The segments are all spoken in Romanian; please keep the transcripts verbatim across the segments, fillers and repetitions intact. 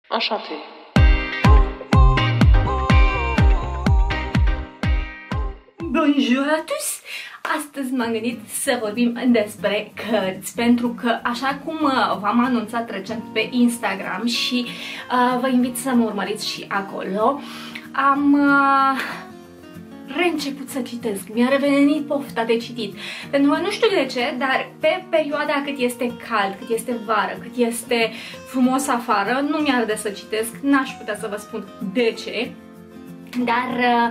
Așa fi. Bonjour à tous! Astăzi m-am gândit să vorbim despre cărți, pentru că, așa cum v-am anunțat recent pe Instagram și uh, vă invit să mă urmăriți și acolo, am uh, reînceput să citesc. Mi-a revenit pofta de citit. Pentru că nu știu de ce, dar pe perioada cât este cald, cât este vară, cât este frumos afară, nu mi-arde să citesc, n-aș putea să vă spun de ce, dar... Uh,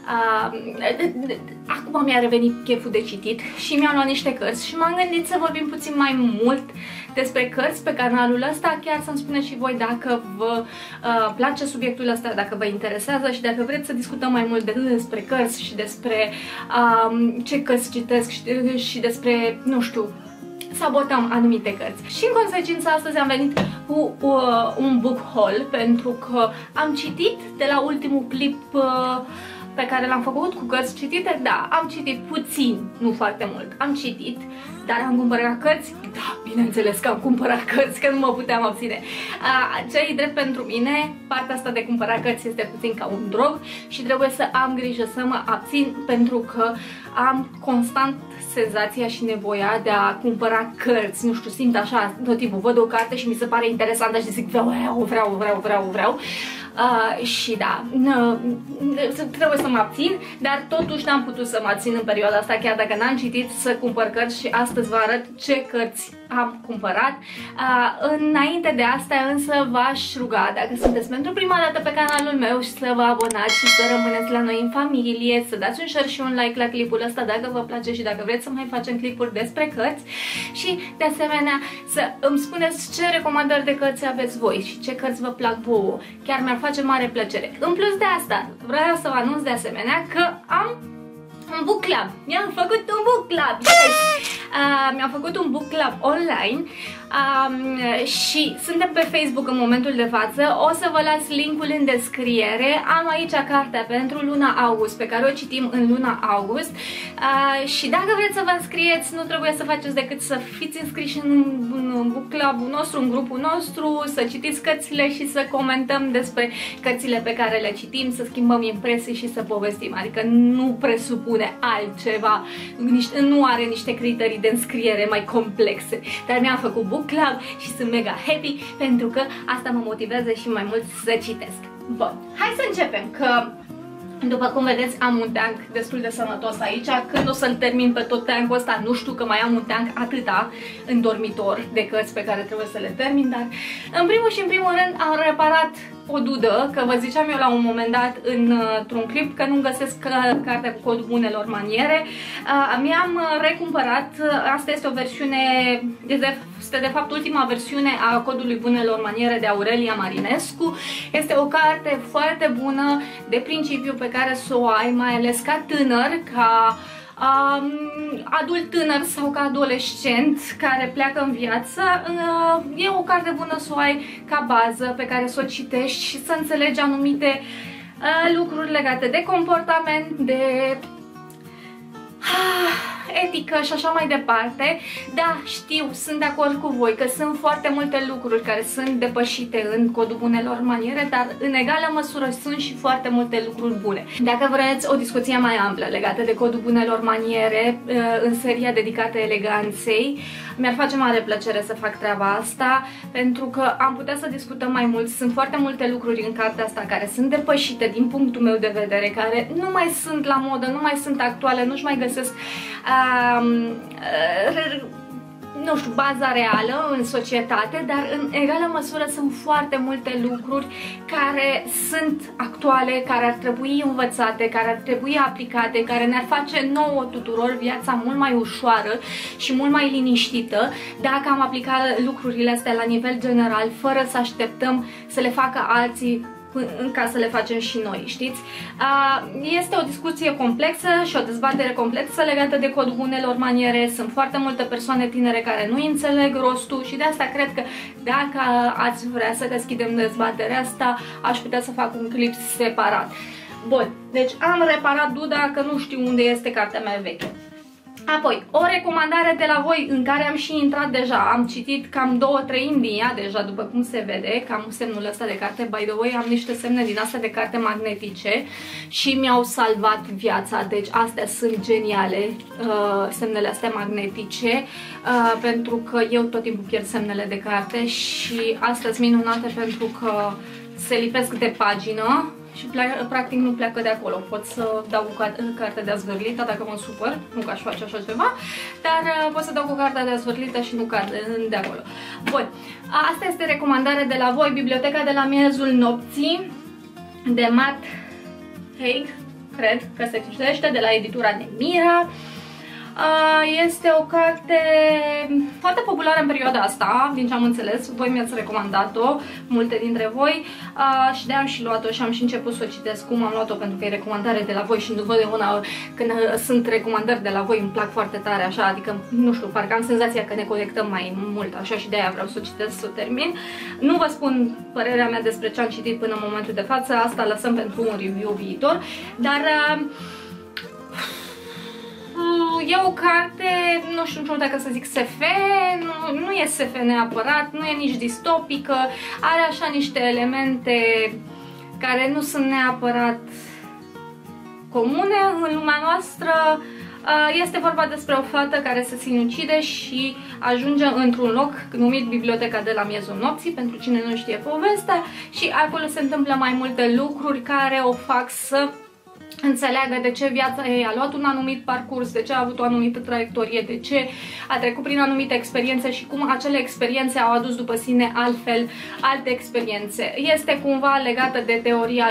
Uh, acum mi-a revenit cheful de citit și mi-am luat niște cărți și m-am gândit să vorbim puțin mai mult despre cărți pe canalul ăsta, chiar să-mi spuneți și voi dacă vă uh, place subiectul ăsta, dacă vă interesează și dacă vreți să discutăm mai mult despre cărți și despre uh, ce cărți citesc și, și despre, nu știu, să abordăm anumite cărți. Și în consecință astăzi am venit cu uh, un book haul, pentru că am citit de la ultimul clip uh, pe care l-am făcut cu cărți citite. Da, am citit puțin, nu foarte mult, am citit, dar am cumpărat cărți? Da, bineînțeles că am cumpărat cărți, că nu mă puteam abține. Ce-i drept pentru mine, partea asta de cumpărat cărți este puțin ca un drog și trebuie să am grijă să mă abțin, pentru că am constant senzația și nevoia de a cumpăra cărți. Nu știu, simt așa, tot timpul văd o carte și mi se pare interesantă și zic vreau, vreau, vreau, vreau, vreau. Uh, și da, trebuie să mă abțin, dar totuși n-am putut să mă abțin în perioada asta, chiar dacă n-am citit, să cumpăr cărți și astăzi vă arăt ce cărți am cumpărat. Uh, înainte de asta însă v-aș ruga, dacă sunteți pentru prima dată pe canalul meu, și să vă abonați și să rămâneți la noi în familie, să dați un share și un like la clipul ăsta dacă vă place și dacă vreți să mai facem clipuri despre cărți și de asemenea să îmi spuneți ce recomandări de cărți aveți voi și ce cărți vă plac vouă. Chiar mi-ar face mare plăcere. În plus de asta, vreau să vă anunț de asemenea că am un book club. Mi-am făcut un book club. Yes! Uh, mi-am făcut un book club online um, și suntem pe Facebook în momentul de față. O să vă las linkul în descriere. Am aici cartea pentru luna august, pe care o citim în luna august. Uh, și dacă vreți să vă înscrieți, nu trebuie să faceți decât să fiți înscriși în, în book club-ul nostru, în grupul nostru, să citiți cărțile și să comentăm despre cărțile pe care le citim, să schimbăm impresii și să povestim. Adică nu presupune altceva, nu are niște criterii de înscriere mai complexe, dar mi-am făcut book club și sunt mega happy pentru că asta mă motivează și mai mult să citesc. Bun, hai să începem, că după cum vedeți am un tank destul de sănătos aici. Când o să-l termin pe tot tankul ăsta, nu știu, că mai am un tank atâta în dormitor de cărți pe care trebuie să le termin, dar în primul și în primul rând am reparat o dudă, că vă ziceam eu la un moment dat într-un clip că nu găsesc cartea cu codul bunelor maniere. Mi-am recumpărat, asta este o versiune, este de fapt ultima versiune a codului bunelor maniere de Aurelia Marinescu. Este o carte foarte bună de principiu pe care să o ai, mai ales ca tânăr, ca Um, adult tânăr sau ca adolescent care pleacă în viață. Uh, e o carte bună să o ai ca bază pe care să o citești și să înțelegi anumite uh, lucruri legate de comportament, de uh, etică și așa mai departe. Da, știu, sunt de acord cu voi că sunt foarte multe lucruri care sunt depășite în codul bunelor maniere, dar în egală măsură sunt și foarte multe lucruri bune. Dacă vreți o discuție mai amplă legată de codul bunelor maniere în seria dedicată eleganței, mi-ar face mare plăcere să fac treaba asta, pentru că am putea să discutăm mai mult. Sunt foarte multe lucruri în cartea asta care sunt depășite din punctul meu de vedere, care nu mai sunt la modă, nu mai sunt actuale, nu-și mai găsesc um, uh, nu știu, baza reală în societate, dar în egală măsură sunt foarte multe lucruri care sunt actuale, care ar trebui învățate, care ar trebui aplicate, care ne-ar face nouă tuturor viața mult mai ușoară și mult mai liniștită dacă am aplicat lucrurile astea la nivel general, fără să așteptăm să le facă alții ca să le facem și noi, știți? Este o discuție complexă și o dezbatere complexă legată de codul bunelor maniere. Sunt foarte multe persoane tinere care nu înțeleg rostul și de asta cred că dacă ați vrea să deschidem dezbaterea asta, aș putea să fac un clip separat. Bun, deci am reparat duda că nu știu unde este cartea mea veche. Apoi, o recomandare de la voi în care am și intrat deja, am citit cam două treimi din ea deja, după cum se vede, cam semnul ăsta de carte. By the way, am niște semne din astea de carte magnetice și mi-au salvat viața, deci astea sunt geniale, uh, semnele astea magnetice, uh, pentru că eu tot timpul pierd semnele de carte și astea sunt minunate pentru că se lipesc de pagină și practic nu pleacă de acolo. Pot să dau cu cartea de azvârlită dacă mă supăr, nu că aș face așa ceva, dar uh, pot să dau cu cartea de azvârlită și nu carte de acolo. Bun, asta este recomandare de la voi, Biblioteca de la miezul nopții, de Matt Haig, cred că se citește, de la editura Nemira. Este o carte foarte populară în perioada asta, din ce am înțeles, voi mi-ați recomandat-o, multe dintre voi, și de-aia am și luat-o și am și început să o citesc. Cum am luat-o? Pentru că e recomandare de la voi și întotdeauna când sunt recomandări de la voi îmi plac foarte tare, așa, adică, nu știu, parcă am senzația că ne conectăm mai mult, așa, și de-aia vreau să o citesc, să o termin. Nu vă spun părerea mea despre ce am citit până în momentul de față, asta lăsăm pentru un review viitor, dar e o carte, nu știu dacă să zic S F, nu, nu e S F neapărat, nu e nici distopică, are așa niște elemente care nu sunt neapărat comune în lumea noastră. Este vorba despre o fată care se sinucide și ajunge într-un loc numit Biblioteca de la miezul nopții, pentru cine nu știe povestea, și acolo se întâmplă mai multe lucruri care o fac să înțeleagă de ce viața ei a luat un anumit parcurs, de ce a avut o anumită traiectorie, de ce a trecut prin anumite experiențe și cum acele experiențe au adus după sine altfel alte experiențe. Este cumva legată de teoria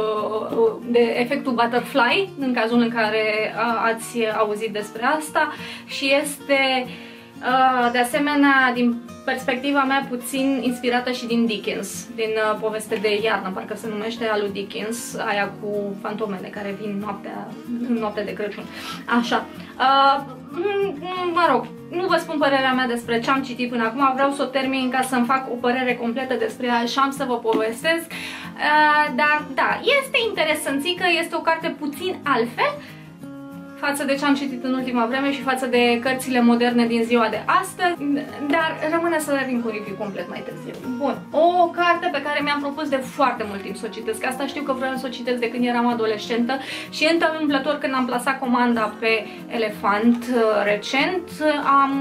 de efectul butterfly, în cazul în care ați auzit despre asta, și este de asemenea, din perspectiva mea, puțin inspirată și din Dickens, din uh, poveste de iarnă, parcă se numește, a lui Dickens, aia cu fantomele care vin noaptea, în noaptea de Crăciun. Așa. Uh, mă rog, nu vă spun părerea mea despre ce am citit până acum, vreau să o termin ca să-mi fac o părere completă despre ea și am să vă povestesc. Uh, dar, da, este interesanțică, este o carte puțin altfel față de ce am citit în ultima vreme și față de cărțile moderne din ziua de astăzi, dar rămâne să revin cu review complet mai târziu. Bun, o carte pe care mi-am propus de foarte mult timp să o citesc, asta știu că vreau să o citesc de când eram adolescentă și întâmplător când am plasat comanda pe Elefant recent, am...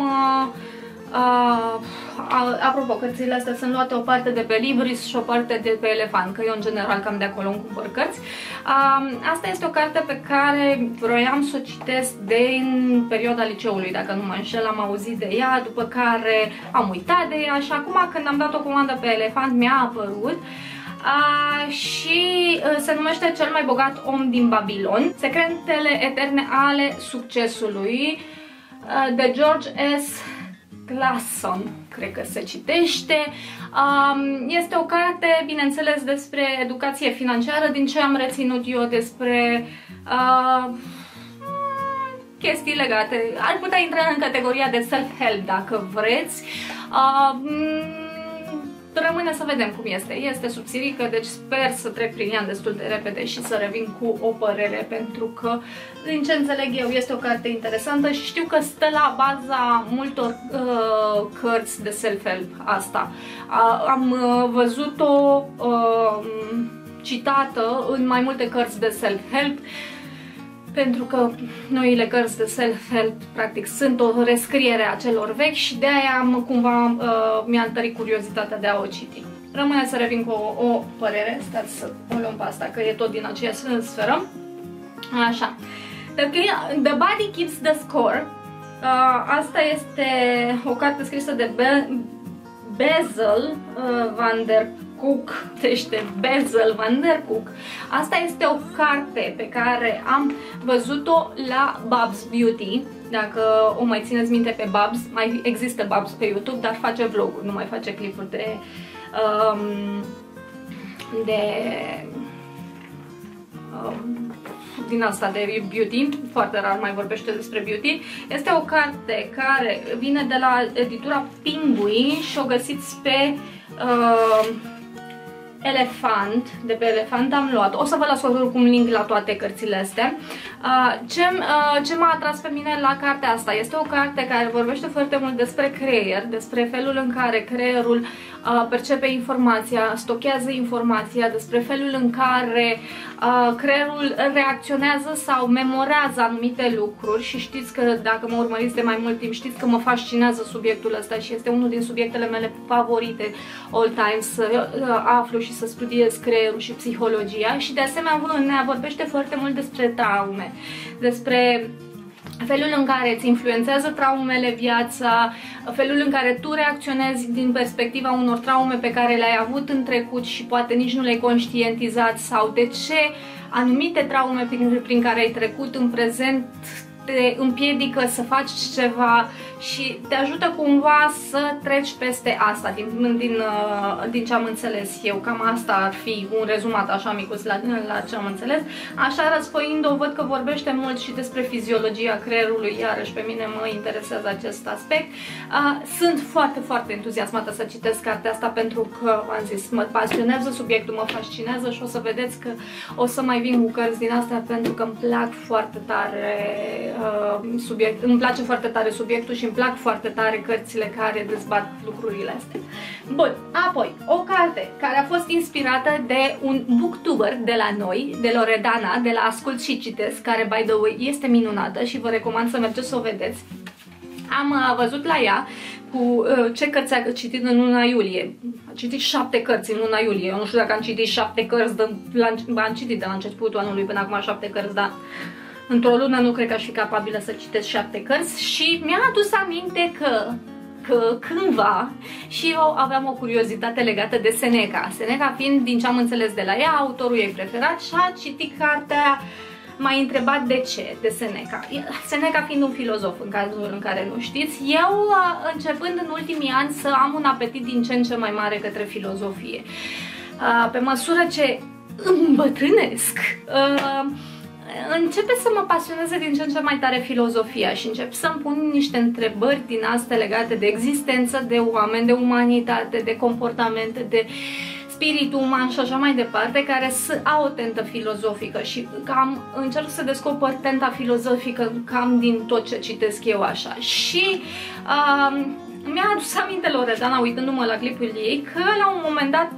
Uh, apropo, cărțile astea sunt luate o parte de pe Libris și o parte de pe Elefant, că eu în general cam de acolo îmi cumpăr cărți. Uh, asta este o carte pe care vroiam să o citesc din perioada liceului, dacă nu mă înșel, am auzit de ea, după care am uitat de ea și acum când am dat o comandă pe Elefant mi-a apărut. Uh, și uh, se numește Cel mai bogat om din Babilon, secretele eterne ale succesului, uh, de George S. Clason, cred că se citește. Este o carte, bineînțeles, despre educație financiară, din ce am reținut eu despre uh, chestii legate. Ar putea intra în categoria de self-help dacă vreți. Uh, Rămâne să vedem cum este. Este subțirică, deci sper să trec prin ea destul de repede și să revin cu o părere, pentru că, din ce înțeleg eu, este o carte interesantă și știu că stă la baza multor uh, cărți de self-help asta. Uh, am uh, văzut-o uh, citată în mai multe cărți de self-help, pentru că noile cărți de self-help practic sunt o rescriere a celor vechi și de aia am, cumva uh, mi-a întărit curiozitatea de a o citi. Rămâne să revin cu o, o părere, stați să o luăm pe asta, că e tot din aceeași sferă. Așa. The, the Body Keeps the Score. Uh, asta este o carte scrisă de Be Bezel uh, van der Cook, deci de Bezel van der Cook. Asta este o carte pe care am văzut-o la Babs Beauty. Dacă o mai țineți minte pe Babs, mai există Babs pe YouTube, dar face vloguri, nu mai face clipuri de um, de um, din asta de beauty, foarte rar mai vorbește despre beauty. Este o carte care vine de la editura Penguin și o găsiți pe uh, Elefant, de pe Elefant am luat. O să vă las oricum link la toate cărțile astea. Ce, ce m-a atras pe mine la cartea asta? Este o carte care vorbește foarte mult despre creier, despre felul în care creierul percepe informația, stochează informația, despre felul în care creierul reacționează sau memorează anumite lucruri și știți că dacă mă urmăriți de mai mult timp, știți că mă fascinează subiectul ăsta și este unul din subiectele mele favorite all time, să aflu și să studiez creierul și psihologia și de asemenea ne vorbește foarte mult despre traume, despre felul în care îți influențează traumele viața, felul în care tu reacționezi din perspectiva unor traume pe care le-ai avut în trecut și poate nici nu le-ai conștientizat sau de ce anumite traume prin, prin care ai trecut în prezent te împiedică să faci ceva și te ajută cumva să treci peste asta, din, din, din ce am înțeles eu. Cam asta ar fi un rezumat așa micuț la, la ce am înțeles. Așa răsfoind-o, văd că vorbește mult și despre fiziologia creierului, iarăși pe mine mă interesează acest aspect. Sunt foarte, foarte entuziasmată să citesc cartea asta pentru că, am zis, mă pasionează subiectul, mă fascinează și o să vedeți că o să mai vin cu cărți din astea pentru că îmi plac foarte tare uh, subiect, îmi place foarte tare subiectul și îmi plac foarte tare cărțile care dezbat lucrurile astea. Bun, apoi, o carte care a fost inspirată de un booktuber de la noi, de Loredana, de la Ascult și Citesc, care, by the way, este minunată și vă recomand să mergeți să o vedeți. Am uh, văzut la ea cu uh, ce cărți a citit în luna iulie. A citit șapte cărți în luna iulie. Eu nu știu dacă am citit șapte cărți, de, la, am citit de la începutul anului până acum șapte cărți, dar într-o lună nu cred că aș fi capabilă să citesc șapte cărți și mi-a adus aminte că, că cândva și eu aveam o curiozitate legată de Seneca. Seneca fiind, din ce am înțeles de la ea, autorul ei preferat și a citit cartea. M-a întrebat de ce, de Seneca. Seneca fiind un filozof, în cazul în care nu știți, eu, începând în ultimii ani, să am un apetit din ce în ce mai mare către filozofie. Pe măsură ce îmbătrânesc, începe să mă pasioneze din ce în ce mai tare filozofia și încep să-mi pun niște întrebări din astea legate de existență, de oameni, de umanitate, de comportamente, de spiritul uman și așa mai departe, care au o tentă filozofică și cam încerc să descoper tenta filozofică cam din tot ce citesc eu așa. Și uh, mi-a adus aminte Loredana, uitându-mă la clipul ei, că la un moment dat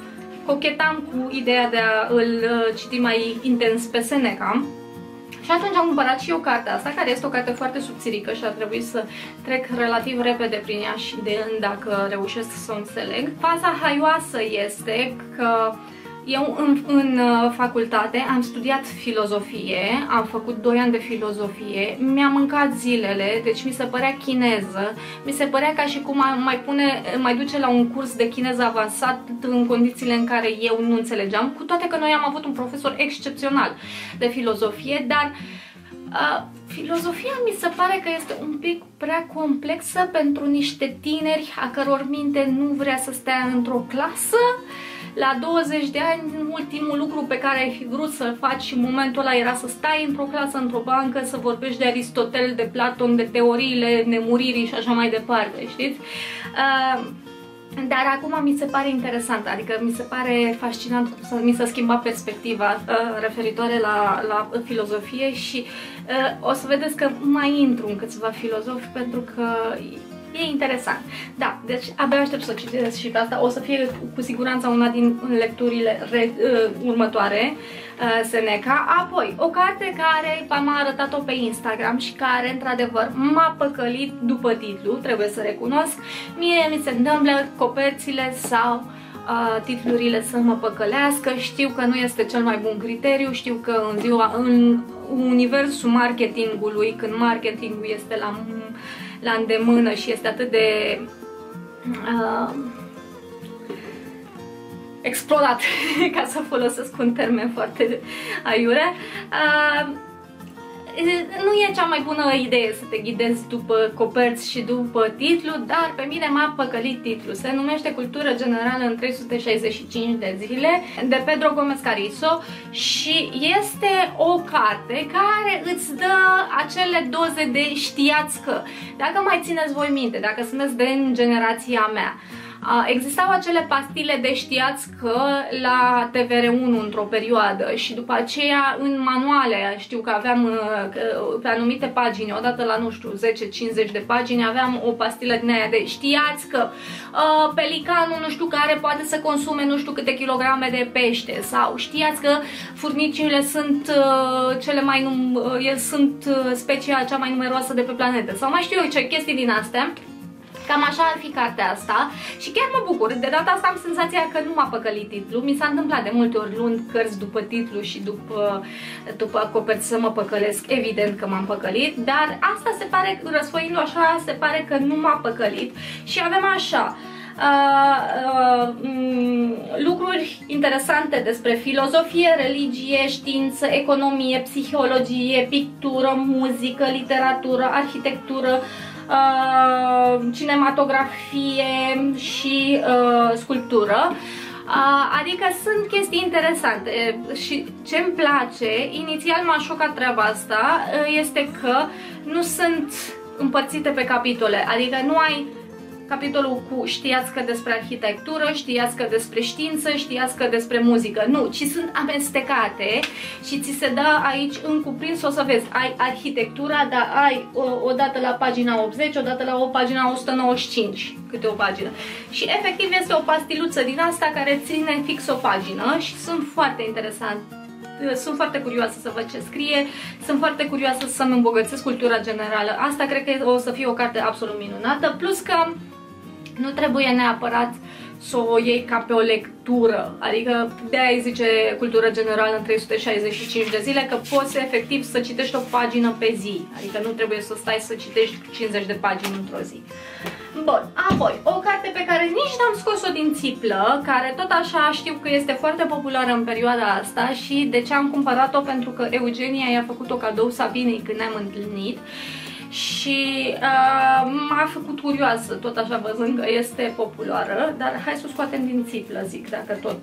cochetam cu ideea de a îl citi mai intens pe Seneca. Și atunci am cumpărat și eu cartea asta, care este o carte foarte subțirică și ar trebui să trec relativ repede prin ea și de înd dacă reușesc să o înțeleg. Faza haioasă este că eu în, în facultate am studiat filozofie, am făcut doi ani de filozofie, mi-a mâncat zilele, deci mi se părea chineză, mi se părea ca și cum mai, pune, mai duce la un curs de chineză avansat în condițiile în care eu nu înțelegeam, cu toate că noi am avut un profesor excepțional de filozofie, dar uh, filozofia mi se pare că este un pic prea complexă pentru niște tineri a căror minte nu vrea să stea într-o clasă. La douăzeci de ani, ultimul lucru pe care ai fi vrut să-l faci în momentul ăla era să stai într-o clasă, într-o bancă, să vorbești de Aristotel, de Platon, de teoriile nemuririi și așa mai departe, știți? Uh, dar acum mi se pare interesant, adică mi se pare fascinant cum să mi s-a schimbat perspectiva uh, referitoare la, la filozofie și uh, o să vedeți că mai intru în câțiva filozofi pentru că e interesant. Da, deci abia aștept să citesc și pe asta. O să fie cu siguranță una din lecturile re, uh, următoare, uh, Seneca. Apoi, o carte care m-a arătat-o pe Instagram și care, într-adevăr, m-a păcălit după titlu, trebuie să recunosc. Mie mi se întâmplă coperțile sau uh, titlurile să mă păcălească. Știu că nu este cel mai bun criteriu, știu că în ziua, în universul marketingului, când marketingul este la la îndemână și este atât de uh, explodat, ca să folosesc un termen foarte aiure, uh, nu e cea mai bună idee să te ghidezi după coperți și după titlu, dar pe mine m-a păcălit titlul. Se numește Cultură Generală în trei sute șaizeci și cinci de zile, de Pedro Gómez Carrizo, și este o carte care îți dă acele doze de știați că. Dacă mai țineți voi minte, dacă sunteți din generația mea, Existau acele pastile de știați că la T V R unu într-o perioadă și după aceea în manuale, știu că aveam pe anumite pagini, odată la, nu știu, zece cincizeci de pagini, aveam o pastilă din aia de știați că uh, pelicanul nu știu care poate să consume nu știu câte kilograme de pește, sau știați că furnicile sunt uh, cele mai num uh, sunt uh, specia cea mai numeroasă de pe planetă, sau mai știu eu ce chestii din astea. Cam așa ar fi cartea asta și chiar mă bucur. De data asta am senzația că nu m-a păcălit titlul. Mi s-a întâmplat de multe ori luând cărți după titlu și după, după coperți să mă păcălesc. Evident că m-am păcălit, dar asta se pare, răsfoind-o așa, se pare că nu m-a păcălit. Și avem așa uh, uh, lucruri interesante despre filozofie, religie, știință, economie, psihologie, pictură, muzică, literatură, arhitectură, Uh, cinematografie și uh, sculptură. Uh, adică sunt chestii interesante și ce-mi place, inițial m-a șocat treaba asta, uh, este că nu sunt împărțite pe capitole, adică nu ai capitolul cu știați că despre arhitectură, știați că despre știință, știați că despre muzică. Nu, ci sunt amestecate și ți se dă aici în cuprins, o să vezi, ai arhitectura, dar ai o, o dată la pagina optzeci, o dată la o pagina o sută nouăzeci și cinci, câte o pagină. Și efectiv este o pastiluță din asta care ține fix o pagină și sunt foarte interesant. Sunt foarte curioasă să văd ce scrie, sunt foarte curioasă să-mi îmbogățesc cultura generală. Asta cred că o să fie o carte absolut minunată, plus că nu trebuie neapărat să o iei ca pe o lectură, adică de-aia zice cultură generală în trei sute șaizeci și cinci de zile, că poți efectiv să citești o pagină pe zi, adică nu trebuie să stai să citești cincizeci de pagini într-o zi. Bun, apoi, o carte pe care nici n-am scos-o din țiplă, care tot așa știu că este foarte populară în perioada asta și de ce am cumpărat-o, pentru că Eugenia i-a făcut-o cadou Sabinei când ne-am întâlnit. Și uh, m-a făcut curioasă, tot așa văzând că este populară, dar hai să o scoatem din țiplă, zic, dacă tot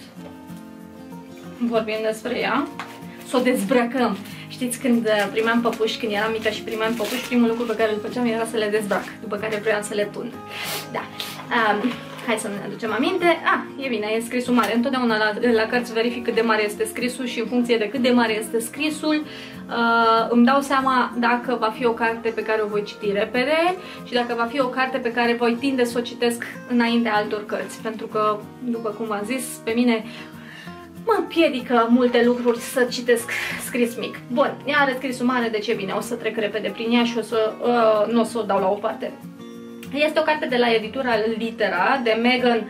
vorbim despre ea. Să o dezbrăcăm. Știți, când primeam păpuși, când eram mică și primeam păpuși, primul lucru pe care îl făceam era să le dezbrac, după care vreau să le tun. Da. Um, hai să ne aducem aminte. Ah, e bine, e scrisul mare. Întotdeauna la, la cărți verific cât de mare este scrisul și în funcție de cât de mare este scrisul, uh, îmi dau seama dacă va fi o carte pe care o voi citi repede și dacă va fi o carte pe care voi tinde să o citesc înaintea altor cărți. Pentru că, după cum v-am zis, pe mine mă împiedică multe lucruri să citesc scris mic. Bun, ea are scrisul mare, de ce bine, o să trec repede prin ea și o să, uh, nu o să o dau la o parte. Este o carte de la editura Litera, de Megan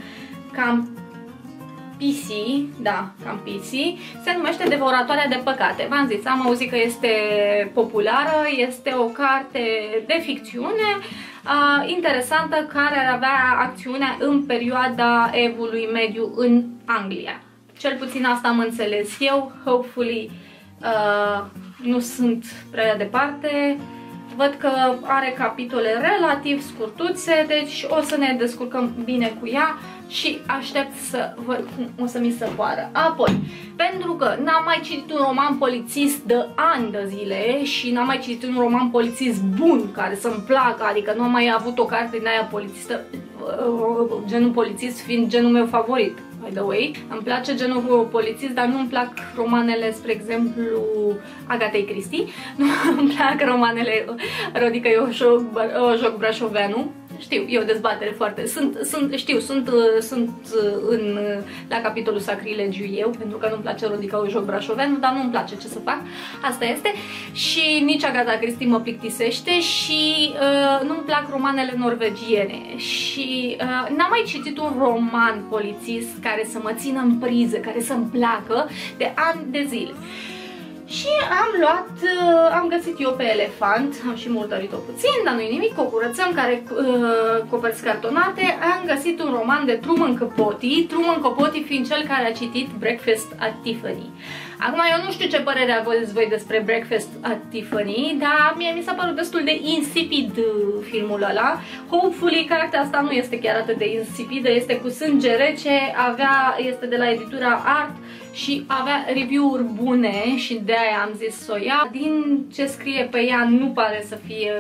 Campisi, da, Campisi, se numește Devoratoarea de păcate. V-am zis, am auzit că este populară, este o carte de ficțiune uh, interesantă, care ar avea acțiunea în perioada Evului Mediu în Anglia. Cel puțin asta am înțeles eu, hopefully uh, nu sunt prea departe. Văd că are capitole relativ scurtuțe, deci o să ne descurcăm bine cu ea și aștept să văd cum o să mi se poară. Apoi, pentru că n-am mai citit un roman polițist de ani de zile și n-am mai citit un roman polițist bun, care să-mi placă, adică nu am mai avut o carte din aia polițistă, genul polițist fiind genul meu favorit. By the way, îmi place genul polițist, dar nu îmi plac romanele, spre exemplu, Agatei Christie. Nu îmi plac romanele Rodica Iojoc Brașoveanu. Știu, e o dezbatere foarte... Sunt, sunt, știu, sunt, sunt în, la capitolul sacrilegiu eu, pentru că nu-mi place Rodica Iojoc Brașoveanu, dar nu-mi place, ce să fac. Asta este. Și nici Agatha Christie mă plictisește și uh, nu-mi plac romanele norvegiene. Și uh, n-am mai citit un roman polițist care să mă țină în priză, care să-mi placă de ani de zile. Și am luat, am găsit eu pe Elefant, am și murdărit-o puțin, dar nu-i nimic, o curățăm, care uh, coperți cartonate. Am găsit un roman de Truman Capote, Truman Capote fiind cel care a citit Breakfast at Tiffany. Acum, eu nu știu ce părere aveți voi despre Breakfast at Tiffany, dar mie mi s-a părut destul de insipid filmul ăla. Hopefully, cartea asta nu este chiar atât de insipidă, este cu sânge rece, avea, este de la editura Art și avea review-uri bune și de-aia am zis să o ia. Din ce scrie pe ea nu pare să fie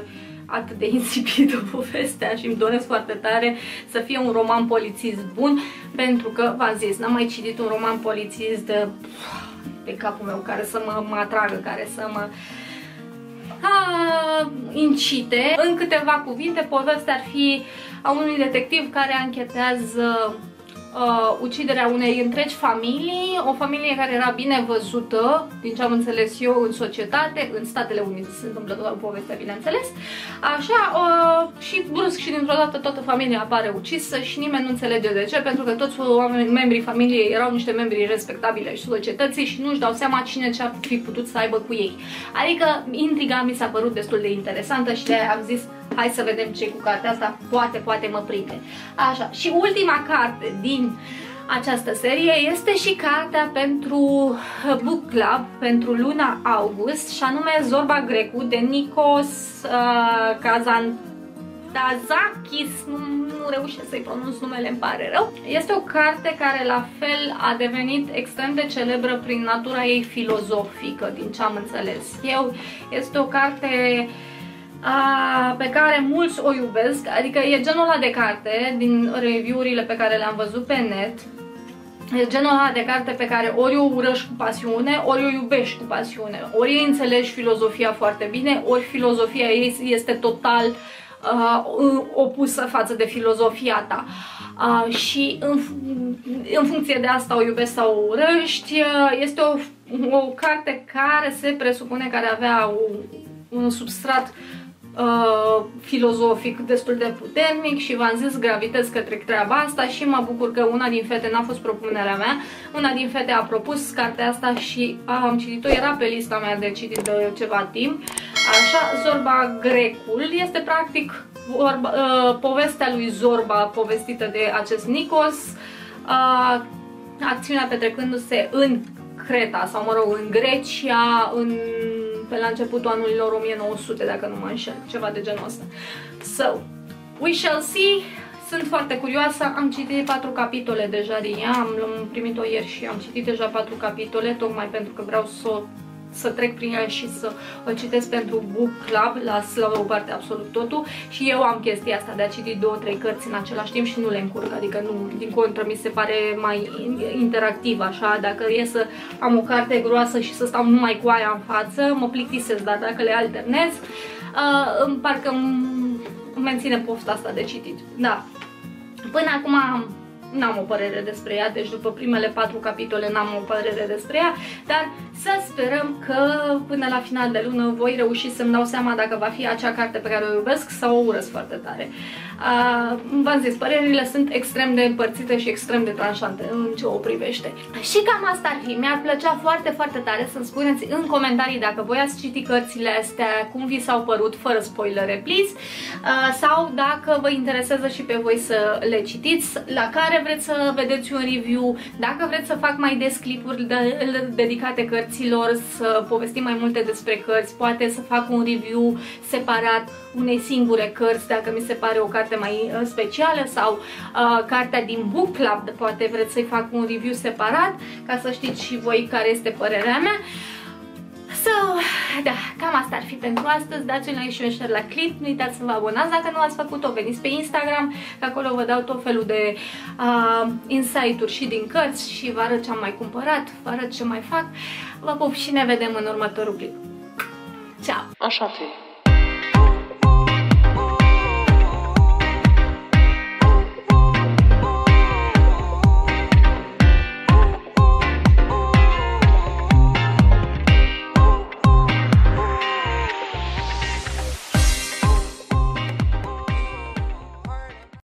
atât de insipidă povestea și îmi doresc foarte tare să fie un roman polițist bun, pentru că, v-am zis, n-am mai citit un roman polițist de, de capul meu care să mă, mă atragă, care să mă a, incite. În câteva cuvinte, povestea ar fi a unui detectiv care anchetează Uh, uciderea unei întregi familii, o familie care era bine văzută, din ce am înțeles eu, în societate, în Statele Unite se întâmplă toată povestea, bineînțeles, așa, uh, și brusc și dintr-o dată toată familia apare ucisă și nimeni nu înțelege de ce, pentru că toți oamenii, membrii familiei erau niște membri respectabili ai societății și nu-și dau seama cine ce-ar fi putut să aibă cu ei. Adică intriga mi s-a părut destul de interesantă și de-aia am zis, hai să vedem ce cu cartea asta, poate, poate mă prinde. Așa, și ultima carte din această serie este și cartea pentru Book Club, pentru luna august, și anume Zorba Grecu, de Nikos uh, Kazantzakis, nu, nu reușesc să-i pronunț numele, îmi pare rău. Este o carte care la fel a devenit extrem de celebră prin natura ei filozofică, din ce am înțeles eu. Este o carte A, pe care mulți o iubesc, adică e genul ăla de carte, din review-urile pe care le-am văzut pe net, e genul ăla de carte pe care ori o urăști cu pasiune, ori o iubești cu pasiune, ori îi înțelegi filozofia foarte bine, ori filozofia ei este total uh, opusă față de filozofia ta. Uh, și în, în funcție de asta o iubești sau o urăști. Este o, o carte care se presupune că ar avea un, un substrat Uh, filozofic destul de puternic și v-am zis, gravitez către treaba asta și mă bucur că una din fete, n-a fost propunerea mea, una din fete a propus cartea asta și am citit-o, era pe lista mea de citit de ceva timp. Așa, Zorba Grecul este practic vorba, uh, povestea lui Zorba povestită de acest Nikos, uh, acțiunea petrecându-se în Creta sau, mă rog, în Grecia, în pe la începutul anilor o mie nouă sute, dacă nu mă înșel, ceva de genul ăsta. So, we shall see. Sunt foarte curioasă, am citit patru capitole deja din ea, am primit-o ieri și am citit deja patru capitole, tocmai pentru că vreau să o să trec prin ea și să o citesc pentru Book Club, la o parte absolut totul, și eu am chestia asta de a citi două, trei cărți în același timp și nu le încurc, adică nu, din contră mi se pare mai interactiv așa, dacă e să am o carte groasă și să stau numai cu aia în față, mă plictisesc, dar dacă le alternez, uh, parcă îmi menține pofta asta de citit. Da. Până acum am n-am o părere despre ea, deci după primele patru capitole n-am o părere despre ea, dar să sperăm că până la final de lună voi reuși să-mi dau seama dacă va fi acea carte pe care o iubesc sau o urăsc foarte tare. Uh, V-am zis, părerile sunt extrem de împărțite și extrem de tranșante în ce o privește. Și cam asta ar fi. Mi-ar plăcea foarte, foarte tare să-mi spuneți în comentarii dacă voi ați citit cărțile astea, cum vi s-au părut, fără spoilere, please, uh, sau dacă vă interesează și pe voi să le citiți, la care vreți să vedeți un review, dacă vreți să fac mai des clipuri de, dedicate cărților, să povestim mai multe despre cărți, poate să fac un review separat unei singure cărți, dacă mi se pare o carte mai specială, sau uh, cartea din Book Club, poate vreți să-i fac un review separat, ca să știți și voi care este părerea mea. So, da, cam asta ar fi pentru astăzi. Dați un like și un share la clip, nu uitați să vă abonați dacă nu ați făcut-o, veniți pe Instagram, că acolo vă dau tot felul de uh, insight-uri și din cărți și vă arăt ce am mai cumpărat, vă arăt ce mai fac. Vă pup și ne vedem în următorul clip. Ciao! Așa fi.